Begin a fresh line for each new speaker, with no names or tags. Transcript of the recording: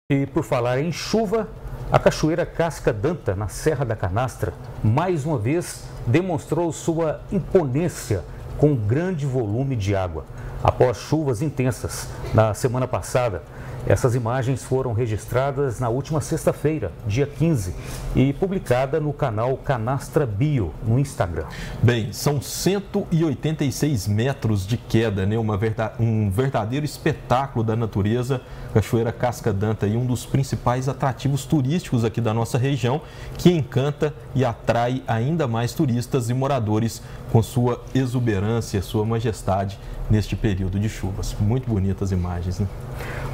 E por falar em chuva, a Cachoeira Casca d'Anta, na Serra da Canastra, mais uma vez demonstrou sua imponência com grande volume de água. Após chuvas intensas na semana passada, essas imagens foram registradas na última sexta-feira, dia 15, e publicada no canal Canastra Bio, no Instagram.
Bem, são 186 metros de queda, né? Um verdadeiro espetáculo da natureza. Cachoeira Casca d'Anta e um dos principais atrativos turísticos aqui da nossa região, que encanta e atrai ainda mais turistas e moradores com sua exuberância, sua majestade neste período de chuvas. Muito bonitas imagens, né?